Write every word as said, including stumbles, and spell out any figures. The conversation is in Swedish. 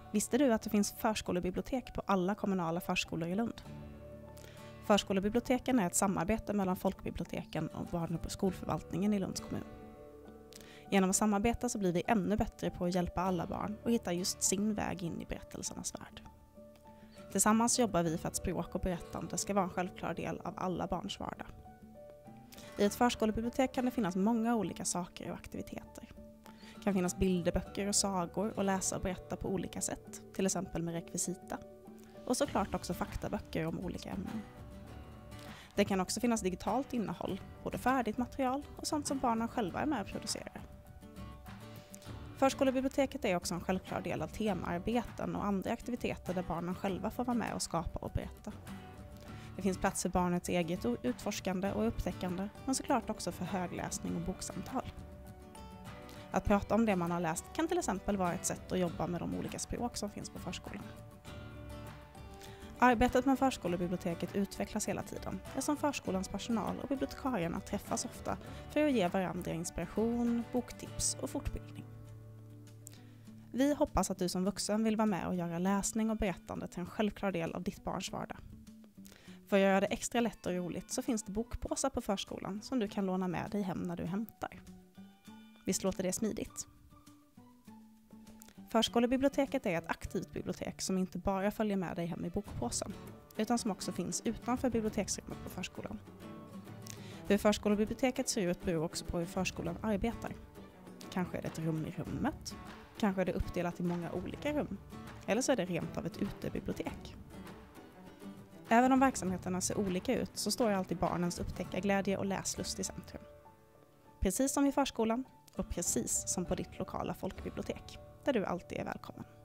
Visste du att det finns förskolebibliotek på alla kommunala förskolor i Lund? Förskolebiblioteken är ett samarbete mellan folkbiblioteken och barn- och skolförvaltningen i Lunds kommun. Genom att samarbeta så blir vi ännu bättre på att hjälpa alla barn och hitta just sin väg in i berättelsernas värld. Tillsammans jobbar vi för att språk och berättande ska vara en självklar del av alla barns vardag. I ett förskolebibliotek kan det finnas många olika saker och aktiviteter. Det kan finnas bilderböcker och sagor och läsa och berätta på olika sätt, till exempel med rekvisita. Och såklart också faktaböcker om olika ämnen. Det kan också finnas digitalt innehåll, både färdigt material och sånt som barnen själva är med och producerar. Förskolebiblioteket är också en självklar del av temaarbeten och andra aktiviteter där barnen själva får vara med och skapa och berätta. Det finns plats för barnets eget utforskande och upptäckande, men såklart också för högläsning och boksamtal. Att prata om det man har läst kan till exempel vara ett sätt att jobba med de olika språk som finns på förskolan. Arbetet med förskolebiblioteket utvecklas hela tiden eftersom förskolans personal och bibliotekarierna träffas ofta för att ge varandra inspiration, boktips och fortbildning. Vi hoppas att du som vuxen vill vara med och göra läsning och berättande till en självklar del av ditt barns vardag. För att göra det extra lätt och roligt så finns det bokpåsar på förskolan som du kan låna med dig hem när du hämtar. Visst låter det smidigt? Förskolebiblioteket är ett aktivt bibliotek som inte bara följer med dig hem i bokpåsen, utan som också finns utanför biblioteksrummet på förskolan. Hur förskolebiblioteket ser ut beror också på hur förskolan arbetar. Kanske är det ett rum i rummet, kanske är det uppdelat i många olika rum, eller så är det rent av ett utebibliotek. Även om verksamheterna ser olika ut så står alltid barnens upptäckarglädje och läslust i centrum. Precis som i förskolan och precis som på ditt lokala folkbibliotek, där du alltid är välkommen.